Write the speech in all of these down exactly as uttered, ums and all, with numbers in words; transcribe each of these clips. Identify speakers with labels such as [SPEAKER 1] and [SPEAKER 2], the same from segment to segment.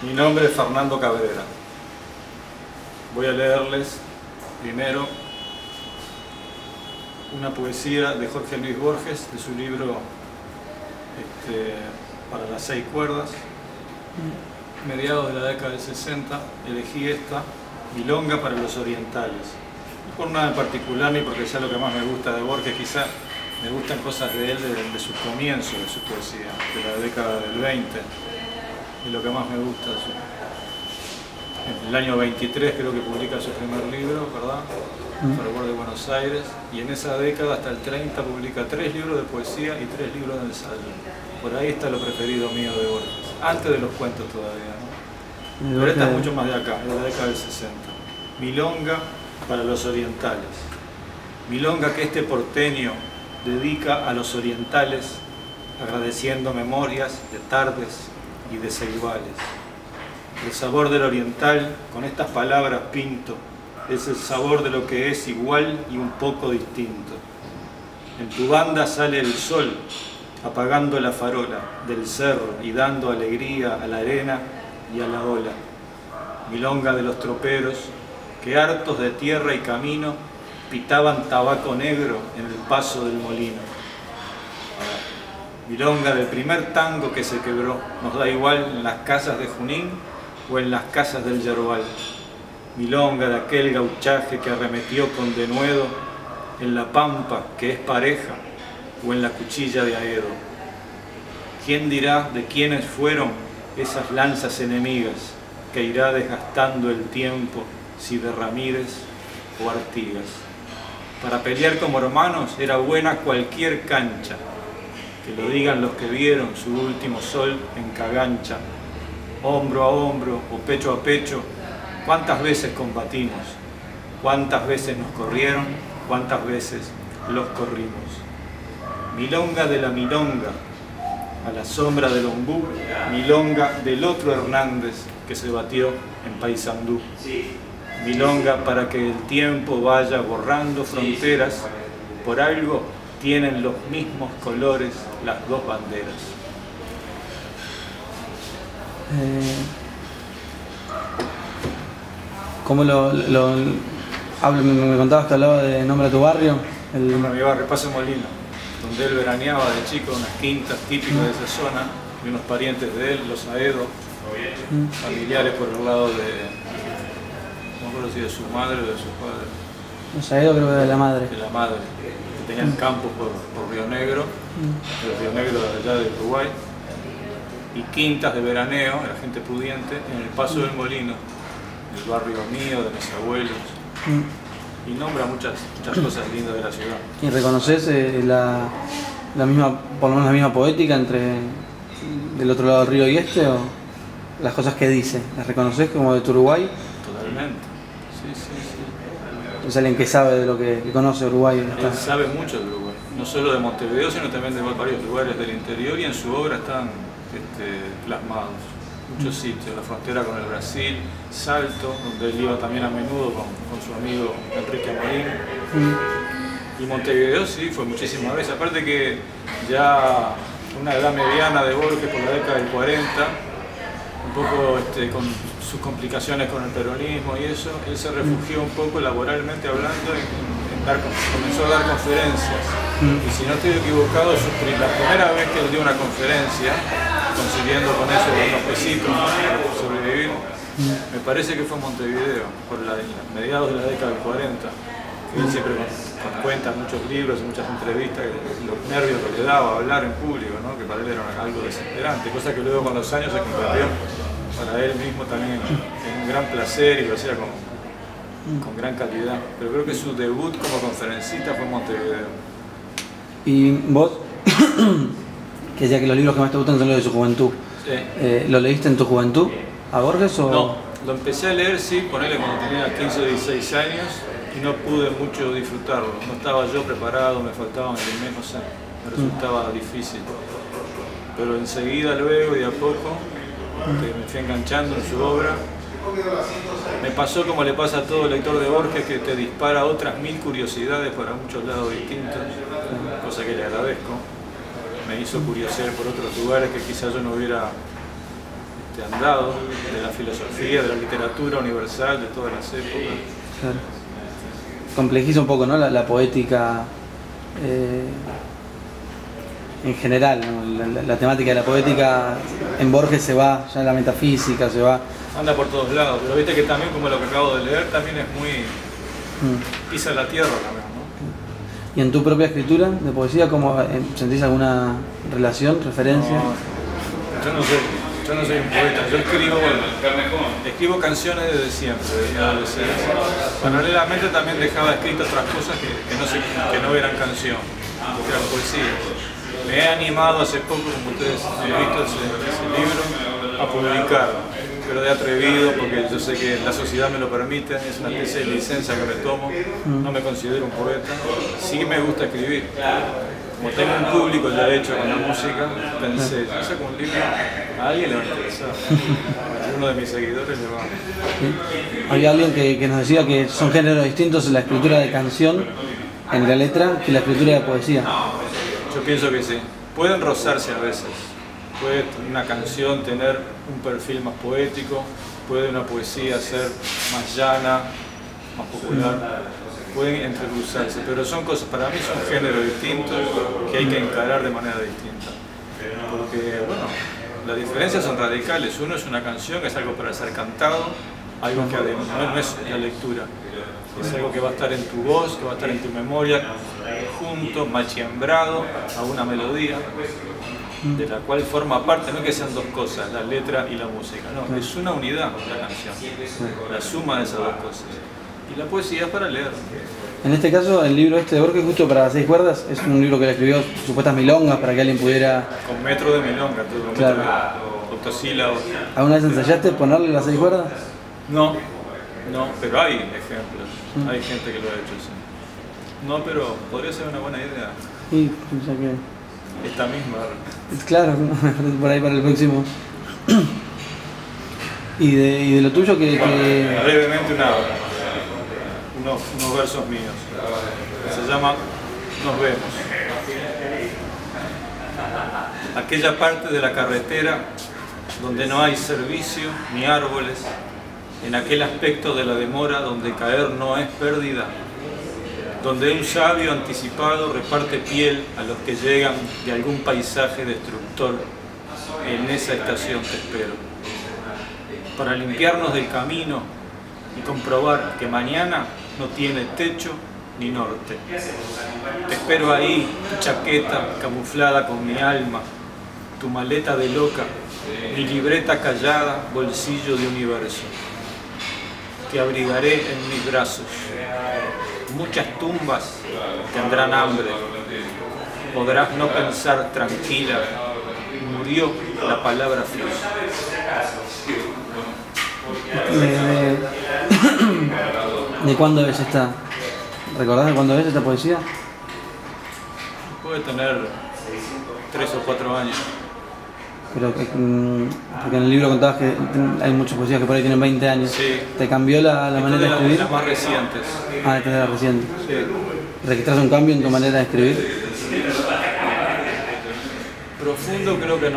[SPEAKER 1] Mi nombre es Fernando Cabrera. Voy a leerles primero una poesía de Jorge Luis Borges, de su libro este, Para las seis cuerdas. Mediados de la década del sesenta elegí esta, Milonga para los orientales. No por nada en particular, ni porque sea lo que más me gusta de Borges, quizá me gustan cosas de él de, de su comienzo, de su poesía, de la década del veinte. Y lo que más me gusta es en el año veintitrés creo que publica su primer libro, ¿verdad? Mm. Fervor de Buenos Aires, y en esa década hasta el treinta publica tres libros de poesía y tres libros de ensayo. Por ahí está lo preferido mío de Borges, antes de los cuentos todavía, ¿no? Pero esta es mucho más de acá, de la década del sesenta. Milonga para los orientales. Milonga que este porteño dedica a los orientales, agradeciendo memorias de tardes y de ceibales. El sabor del oriental, con estas palabras pinto, es el sabor de lo que es igual y un poco distinto. En tu banda sale el sol, apagando la farola del cerro y dando alegría a la arena y a la ola. Milonga de los troperos, que hartos de tierra y camino, pitaban tabaco negro en el paso del molino. Milonga del primer tango que se quebró, nos da igual en las casas de Junín o en las casas del Yerbal. Milonga de aquel gauchaje que arremetió con denuedo en la pampa que es pareja o en la cuchilla de Aedo. ¿Quién dirá de quiénes fueron esas lanzas enemigas que irá desgastando el tiempo, si de Ramírez o Artigas? Para pelear como hermanos era buena cualquier cancha, que lo digan los que vieron su último sol en Cagancha. Hombro a hombro o pecho a pecho, cuántas veces combatimos, cuántas veces nos corrieron, cuántas veces los corrimos. Milonga de la milonga, a la sombra del ombú, milonga del otro Hernández que se batió en Paysandú. Milonga para que el tiempo vaya borrando fronteras, por algo tienen los mismos colores las dos banderas.
[SPEAKER 2] Eh, ¿Cómo lo, lo hablo? Me, me contabas que hablaba de Nombre a tu barrio.
[SPEAKER 1] El... Nombre a mi barrio, Paso Molino, donde él veraneaba de chico, unas quintas típicas mm. de esa zona, y unos parientes de él, los Aedo, mm. familiares por el lado de, no me acuerdo si de su madre o de su padre.
[SPEAKER 2] Los Aedo creo que de la madre.
[SPEAKER 1] De la madre. Tenían campos por, por Río Negro, mm. el Río Negro de allá de Uruguay, y quintas de veraneo, la gente pudiente, en el Paso mm. del Molino, el barrio mío, de mis abuelos, mm. y nombra muchas, muchas cosas lindas de la ciudad.
[SPEAKER 2] ¿Y reconoces eh, la, la misma, por lo menos la misma poética entre del otro lado del río y este, o las cosas que dice? ¿Las reconoces como de tu Uruguay?
[SPEAKER 1] Totalmente, sí, sí, sí.
[SPEAKER 2] Es alguien que sabe de lo que, que conoce Uruguay.
[SPEAKER 1] Él sabe mucho de Uruguay, no solo de Montevideo, sino también de varios lugares del interior, y en su obra están este, plasmados muchos sitios, la frontera con el Brasil, Salto, donde él iba también a menudo con, con su amigo Enrique Amorín, mm. y Montevideo sí, fue muchísimas veces, aparte que ya una edad mediana de Borges por la década del cuarenta, un poco este, con sus complicaciones con el peronismo y eso, él se refugió un poco laboralmente hablando en, en dar, comenzó a dar conferencias. Mm. Y si no estoy equivocado, la primera vez que él dio una conferencia, consiguiendo con eso unos pesitos para sobrevivir, mm. me parece que fue en Montevideo, por la, mediados de la década del cuarenta. Él siempre con, con cuenta muchos libros y muchas entrevistas, los nervios que le daba hablar en público, ¿no? Que para él era algo desesperante, cosa que luego con los años se convirtió para él mismo también en un gran placer y lo hacía con, con gran calidad. Pero creo que su debut como conferencista fue en Montevideo.
[SPEAKER 2] ¿Y vos? Que ya que los libros que más te gustan son los de su juventud.
[SPEAKER 1] Sí.
[SPEAKER 2] Eh, ¿Lo leíste en tu juventud a Borges o...?
[SPEAKER 1] No, lo empecé a leer, sí, ponele cuando tenía quince o dieciséis años y no pude mucho disfrutarlo. No estaba yo preparado, me faltaban elementos, o sea, me resultaba mm. difícil. Pero enseguida, luego y de a poco, mm. me fui enganchando en su obra. Me pasó como le pasa a todo lector de Borges, que te dispara otras mil curiosidades para muchos lados distintos, cosa que le agradezco. Me hizo curiosear por otros lugares que quizás yo no hubiera este, andado de la filosofía, de la literatura universal, de todas las épocas.
[SPEAKER 2] Claro. Complejiza un poco, ¿no? La, la poética eh, en general, ¿no? la, la, la temática de la poética en Borges se va, ya en la metafísica se va.
[SPEAKER 1] Anda por todos lados, pero viste que también, como lo que acabo de leer, también es muy... Mm. pisa la tierra también, ¿no?
[SPEAKER 2] ¿Y en tu propia escritura de poesía, cómo sentís alguna relación, referencia?
[SPEAKER 1] No, yo no soy, yo no soy un poeta, yo escribo, escribo canciones desde siempre, desde mi adolescencia. Paralelamente también dejaba escritas otras cosas que, que, no, se, que no eran canción, que eran poesía. Me he animado hace poco, como ustedes han visto ese, ese libro, a publicarlo, pero de atrevido, porque yo sé que la sociedad me lo permite, es una especie de licencia que me tomo, no me considero un poeta, sí me gusta escribir. Como tengo un público ya hecho con la música, pensé, yo saco un libro, a alguien le va a interesar, a uno de mis seguidores le va a...
[SPEAKER 2] ¿Sí? Había alguien que, que nos decía que son géneros distintos la escritura de canción en la letra que la escritura de poesía.
[SPEAKER 1] Yo pienso que sí, pueden rozarse a veces. Puede una canción tener un perfil más poético, puede una poesía ser más llana, más popular, pueden entrecruzarse, pero son cosas, para mí son géneros distintos que hay que encarar de manera distinta. Porque, bueno, las diferencias son radicales. Uno es una canción, que es algo para ser cantado, algo que además no es la lectura. Es algo que va a estar en tu voz, que va a estar en tu memoria, junto, machiembrado a una melodía, de la cual forma parte, no que sean dos cosas, la letra y la música, no, es una unidad la canción, la suma de esas dos cosas. Y la poesía es para leer.
[SPEAKER 2] En este caso, el libro este de Borges, justo para seis cuerdas, es un libro que le escribió supuestas milongas para que alguien pudiera...
[SPEAKER 1] Con metro de milonga, todo, con
[SPEAKER 2] claro.
[SPEAKER 1] metro de octosílabos.
[SPEAKER 2] ¿Alguna vez ensayaste ponerle las seis cuerdas?
[SPEAKER 1] No, no, pero hay ejemplos, mm. hay gente que lo ha hecho, sí. No, pero podría ser una buena idea.
[SPEAKER 2] Sí, ya que...
[SPEAKER 1] Esta misma.
[SPEAKER 2] Claro, por ahí para el próximo. ¿Y de, y de lo tuyo que...?
[SPEAKER 1] Bueno,
[SPEAKER 2] que...
[SPEAKER 1] brevemente una, unos, unos versos míos. Se llama Nos vemos. Aquella parte de la carretera donde no hay servicio ni árboles, en aquel aspecto de la demora donde caer no es pérdida, donde un sabio anticipado reparte piel a los que llegan de algún paisaje destructor. En esa estación te espero, para limpiarnos del camino y comprobar que mañana no tiene techo ni norte. Te espero ahí, tu chaqueta camuflada con mi alma, tu maleta de loca, mi libreta callada, bolsillo de universo. Te abrigaré en mis brazos. Muchas tumbas tendrán hambre, podrás no pensar tranquila, murió la palabra fiel.
[SPEAKER 2] ¿De, ¿De cuándo ves esta? ¿Recordás de cuándo ves esta poesía?
[SPEAKER 1] Puede tener tres o cuatro años.
[SPEAKER 2] Pero que, porque en el libro contabas que hay muchas poesías que por ahí tienen veinte años.
[SPEAKER 1] Sí.
[SPEAKER 2] ¿Te cambió la, la manera de escribir?
[SPEAKER 1] Las más recientes.
[SPEAKER 2] Ah, esta es la reciente.
[SPEAKER 1] Sí.
[SPEAKER 2] ¿Registras un cambio en tu manera de escribir?
[SPEAKER 1] Profundo creo que no.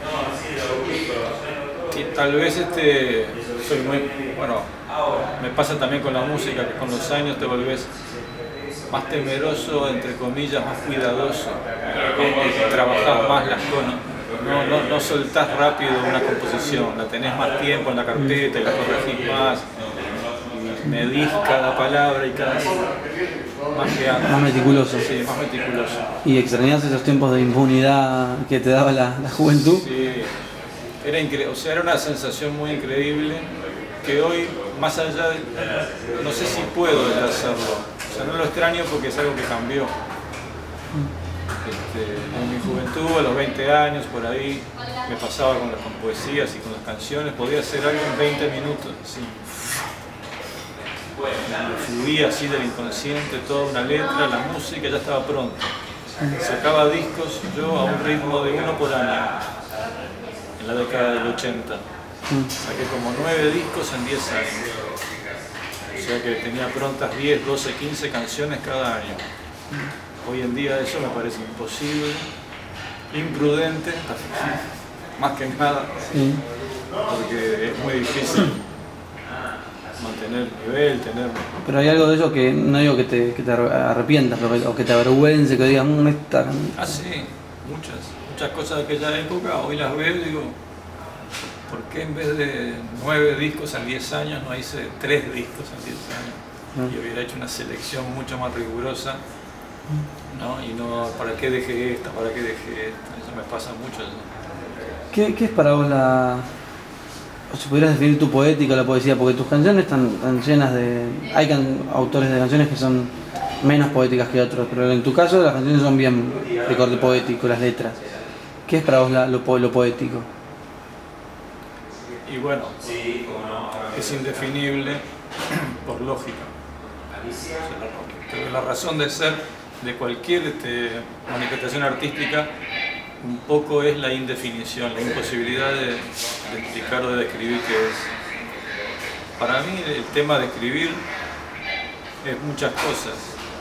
[SPEAKER 1] Y tal vez este, soy muy, bueno, me pasa también con la música, que con los años te volvés más temeroso, entre comillas, más cuidadoso, trabajás más las cosas, no, no, no soltás rápido una composición, la tenés más tiempo en la carpeta y la corregís más, y medís cada palabra y cada... Más que antes.
[SPEAKER 2] Más meticuloso.
[SPEAKER 1] Sí, más meticuloso.
[SPEAKER 2] ¿Y extrañás esos tiempos de impunidad que te daba la, la juventud?
[SPEAKER 1] Sí, era, incre o sea, era una sensación muy increíble que hoy, más allá de... no sé si puedo hacerlo. O sea, no lo extraño porque es algo que cambió. Este, en mi juventud, a los veinte años, por ahí, me pasaba con las con poesías y con las canciones, podía hacer algo en veinte minutos. Sí. Fluía así del inconsciente, toda una letra, la música ya estaba pronta. Sacaba discos yo a un ritmo de uno por año, en la década del ochenta. Saqué como nueve discos en diez años. O sea que tenía prontas diez, doce, quince canciones cada año. Hoy en día eso me parece imposible, imprudente, más que nada.
[SPEAKER 2] Sí.
[SPEAKER 1] porque es muy difícil mantener el nivel, tener...
[SPEAKER 2] Pero hay algo de eso que no digo que te, que te arrepientas, pero que, o que te avergüence, que digas, mmm, esta...
[SPEAKER 1] Ah, sí, muchas, muchas cosas de aquella época, hoy las veo y digo, ¿por qué en vez de nueve discos en diez años no hice tres discos en diez años? ¿No? Y hubiera hecho una selección mucho más rigurosa, ¿no? Y no, ¿para qué dejé esta? ¿Para qué dejé esta? Eso me pasa mucho.
[SPEAKER 2] ¿Qué, qué es para vos la... o si pudieras definir tu poética o la poesía? Porque tus canciones están, están llenas de... hay can, autores de canciones que son menos poéticas que otros, pero en tu caso las canciones son bien de corte poético, las letras. ¿Qué es para vos la, lo, lo poético?
[SPEAKER 1] Y bueno, es indefinible por lógica. Creo que la razón de ser de cualquier este, manifestación artística un poco es la indefinición, la imposibilidad de, de explicar o de describir qué es. Para mí el tema de escribir es muchas cosas.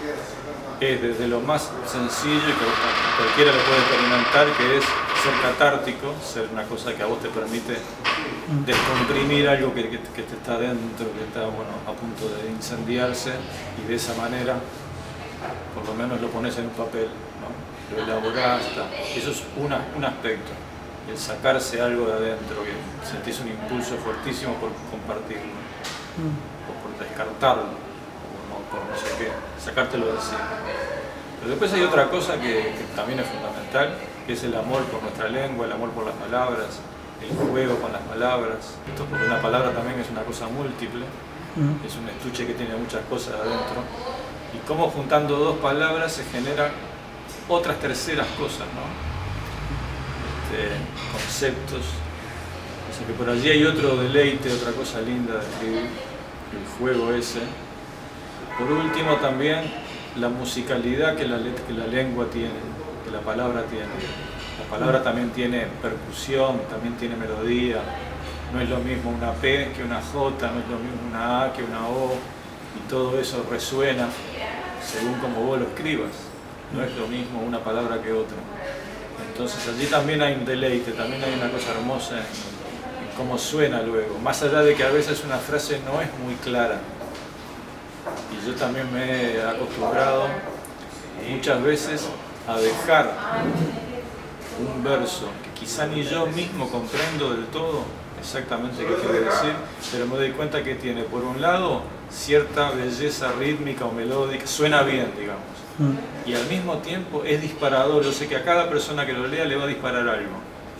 [SPEAKER 1] Es desde lo más sencillo y que cualquiera lo puede experimentar, que es ser catártico, ser una cosa que a vos te permite descomprimir algo que, que, que te está dentro, que está bueno, a punto de incendiarse, y de esa manera por lo menos lo pones en un papel, ¿no? Lo elaborás, está. Eso es una, un aspecto, el sacarse algo de adentro, que sentís un impulso fuertísimo por compartirlo, mm. o por descartarlo, o no, por no sé qué, sacártelo de encima. Pero después hay otra cosa que, que también es fundamental, que es el amor por nuestra lengua, el amor por las palabras, el juego con las palabras. Esto porque una palabra también es una cosa múltiple, mm. es un estuche que tiene muchas cosas adentro, y cómo juntando dos palabras se generan otras terceras cosas, ¿no? Este, conceptos. O sea que por allí hay otro deleite, otra cosa linda de escribir, el juego ese. Por último también la musicalidad que la, que la lengua tiene, que la palabra tiene. La palabra también tiene percusión, también tiene melodía. No es lo mismo una P que una J, no es lo mismo una A que una O, y todo eso resuena según como vos lo escribas. No es lo mismo una palabra que otra. Entonces allí también hay un deleite, también hay una cosa hermosa en, en cómo suena luego. Más allá de que a veces una frase no es muy clara. Y yo también me he acostumbrado muchas veces a dejar un verso que quizá ni yo mismo comprendo del todo exactamente qué quiere decir, pero me doy cuenta que tiene, por un lado, cierta belleza rítmica o melódica, suena bien, digamos. Y al mismo tiempo es disparador. Yo sé que a cada persona que lo lea le va a disparar algo.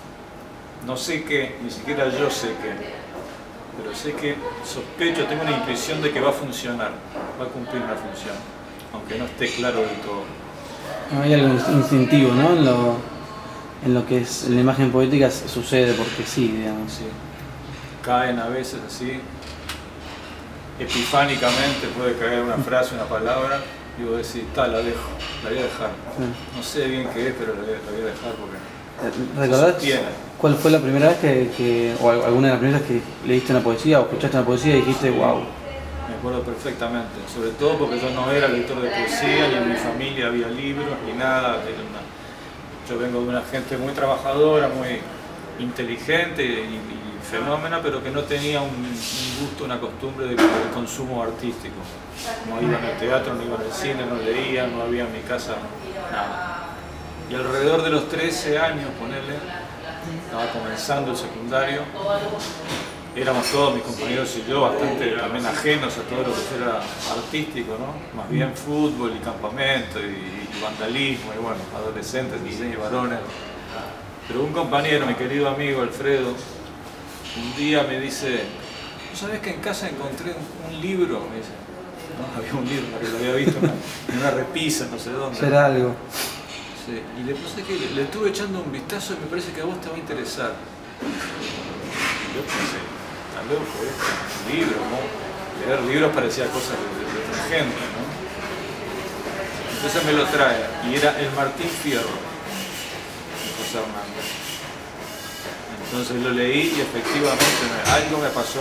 [SPEAKER 1] No sé qué, ni siquiera yo sé qué, pero sé que sospecho, tengo una intuición de que va a funcionar, va a cumplir una función, aunque no esté claro del todo.
[SPEAKER 2] Hay algo instintivo, ¿no? En lo, en lo que es la imagen poética sucede porque sí, digamos.
[SPEAKER 1] Sí. Caen a veces así, epifánicamente puede caer una frase, una palabra, y vos decís, tal, la dejo, la voy a dejar. Sí. No sé bien qué es, pero la voy a, la voy a dejar porque
[SPEAKER 2] ¿recordás cuál fue la primera vez que, que, o alguna de las primeras que leíste una poesía o escuchaste una poesía y dijiste, wow?
[SPEAKER 1] Me acuerdo perfectamente, sobre todo porque yo no era lector de poesía, ni en mi familia había libros, ni nada. Una... Yo vengo de una gente muy trabajadora, muy inteligente y, y fenómena, pero que no tenía un, un gusto, una costumbre de, de consumo artístico. No iba al teatro, no iba al cine, no leía, no había en mi casa nada. Y alrededor de los trece años, ponele, estaba comenzando el secundario, éramos todos mis compañeros y yo bastante también ajenos a todo lo que era artístico, ¿no? Más bien fútbol y campamento y, y vandalismo y bueno, adolescentes, niñas y varones. Pero un compañero, mi querido amigo Alfredo, un día me dice, ¿tú sabes que en casa encontré un, un libro? Me dice, no, había un libro que lo había visto en una, en una repisa, no sé dónde.
[SPEAKER 2] Será algo.
[SPEAKER 1] Sí, y le puse que le, le estuve echando un vistazo y me parece que a vos te va a interesar. Yo pensé, está loco esto, un libro, ¿no? Leer libros parecía cosa de, de, de otra gente, ¿no? Entonces me lo trae, y era El Martín Fierro, de José Hernández. Entonces lo leí y efectivamente me, algo me pasó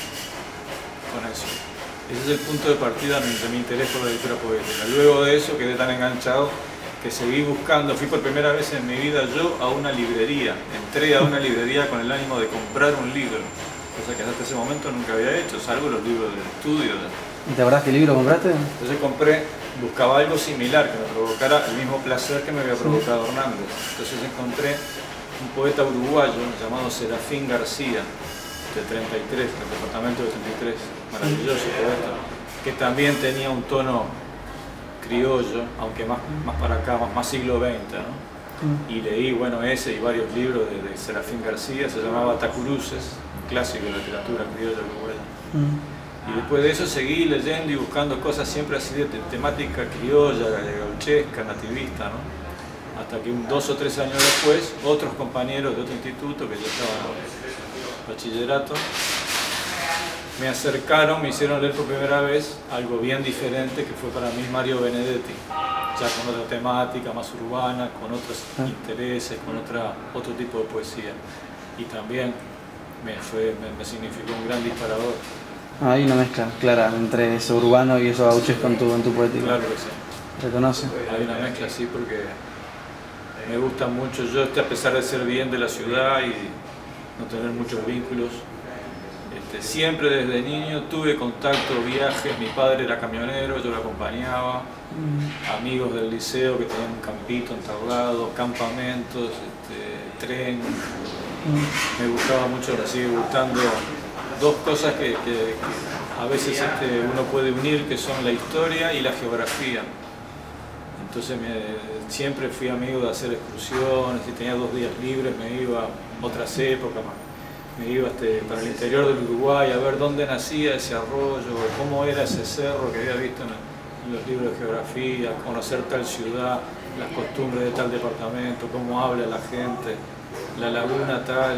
[SPEAKER 1] con eso. Ese es el punto de partida de mi interés por la lectura poética. Luego de eso quedé tan enganchado que seguí buscando. Fui por primera vez en mi vida yo a una librería. Entré a una librería con el ánimo de comprar un libro, cosa que hasta ese momento nunca había hecho, salvo los libros de estudio.
[SPEAKER 2] ¿Y te acordás qué libro compraste?
[SPEAKER 1] Entonces compré, buscaba algo similar, que me provocara el mismo placer que me había provocado Hernández. Entonces encontré un poeta uruguayo llamado Serafín García, de treinta y tres, del departamento de treinta y tres, maravilloso poeta, que también tenía un tono criollo, aunque más, más para acá, más, más siglo veinte, ¿no? Mm. Y leí, bueno, ese y varios libros de, de Serafín García, se llamaba Tacuruces, un clásico de la literatura criolla uruguaya. Mm. Y después de eso seguí leyendo y buscando cosas siempre así de, de temática criolla, gauchesca, nativista, ¿no? Hasta que un, dos o tres años después, otros compañeros de otro instituto, que ya estaban en bachillerato, me acercaron, me hicieron leer por primera vez algo bien diferente, que fue para mí Mario Benedetti, ya con otra temática más urbana, con otros intereses, con otra, otro tipo de poesía. Y también me, fue, me, me significó un gran disparador.
[SPEAKER 2] Ah, hay una mezcla clara entre eso urbano y eso gauchesco en tu, en tu poética.
[SPEAKER 1] Claro que sí.
[SPEAKER 2] ¿Reconoce?
[SPEAKER 1] Hay una mezcla, sí, porque me gusta mucho. Yo, este, a pesar de ser bien de la ciudad y no tener muchos vínculos, este, siempre desde niño tuve contacto, viajes. Mi padre era camionero, yo lo acompañaba. Mm. Amigos del liceo que tenían un campito entablado, campamentos, este, tren. Mm. Me gustaba mucho, me sigue gustando dos cosas que, que, que a veces este, uno puede unir, que son la historia y la geografía. Entonces me, siempre fui amigo de hacer excursiones, si tenía dos días libres me iba a otras épocas, me iba este, para el interior del Uruguay a ver dónde nacía ese arroyo, cómo era ese cerro que había visto en, el, en los libros de geografía, conocer tal ciudad, las costumbres de tal departamento, cómo habla la gente, la laguna tal.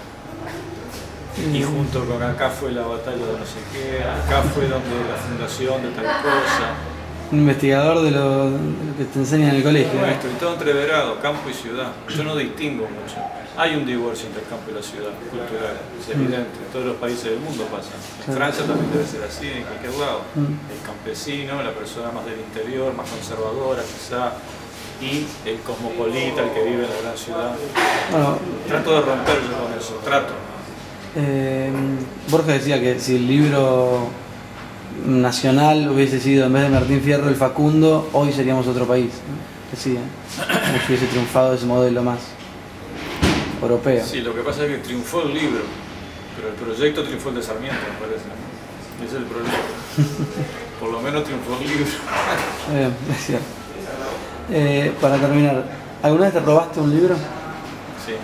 [SPEAKER 1] Y junto con acá fue la batalla de no sé qué, acá fue donde la fundación de tal cosa.
[SPEAKER 2] Un investigador de lo, de lo que te enseñan en el colegio.
[SPEAKER 1] No, estoy todo entreverado, campo y ciudad. Yo no distingo mucho. Hay un divorcio entre el campo y la ciudad, cultural, es evidente. En todos los países del mundo pasa. En Francia también debe ser así, en cualquier lado. El campesino, la persona más del interior, más conservadora quizá, y el cosmopolita, el que vive en la gran ciudad. Bueno, trato de romper yo con eso, trato.
[SPEAKER 2] Eh, Borges decía que si el libro nacional hubiese sido, en vez de Martín Fierro, el Facundo, hoy seríamos otro país. Decía, como si hubiese triunfado ese modelo más europeo.
[SPEAKER 1] Sí, lo que pasa es que triunfó el libro, pero el proyecto triunfó el de Sarmiento, me parece. Ese es el problema. Por lo menos triunfó el libro.
[SPEAKER 2] Eh, es cierto. Eh, para terminar, ¿alguna vez te robaste un libro?
[SPEAKER 1] Sí.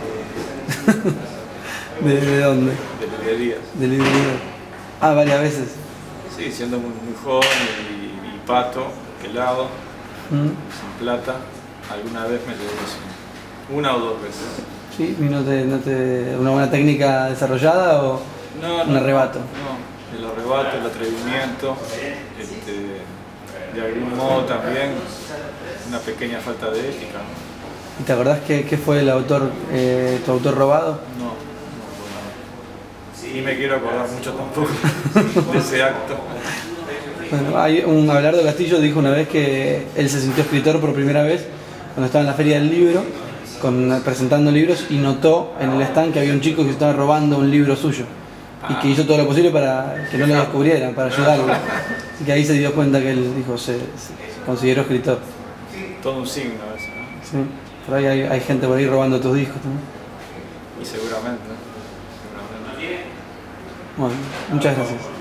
[SPEAKER 2] ¿De, ¿De dónde?
[SPEAKER 1] De librerías.
[SPEAKER 2] ¿De librerías? Ah, varias veces.
[SPEAKER 1] Sí, siendo muy, muy joven y, y pato, pelado, mm. sin plata, alguna vez me llevé eso. Una o dos veces.
[SPEAKER 2] ¿Sí? ¿Y no te, no te, una buena técnica desarrollada o
[SPEAKER 1] no,
[SPEAKER 2] un
[SPEAKER 1] no,
[SPEAKER 2] arrebato?
[SPEAKER 1] No, el arrebato, el atrevimiento, este, de algún modo también una pequeña falta de ética, ¿no?
[SPEAKER 2] ¿Y te acordás qué, qué fue el autor, eh, tu autor robado?
[SPEAKER 1] No, no, no. Y me quiero acordar mucho tampoco de ese acto.
[SPEAKER 2] Bueno, hay un Abelardo Castillo dijo una vez que él se sintió escritor por primera vez cuando estaba en la feria del libro, con, presentando libros, y notó en el stand que había un chico que estaba robando un libro suyo. Y que hizo todo lo posible para que no lo descubrieran, para ayudarlo. Así que ahí se dio cuenta que él dijo, se, se consideró escritor.
[SPEAKER 1] Todo un signo eso, ¿no?
[SPEAKER 2] Sí. Por ahí hay, hay gente por ahí robando tus discos también.
[SPEAKER 1] Y seguramente, ¿no? Seguramente.
[SPEAKER 2] Bueno, muchas gracias.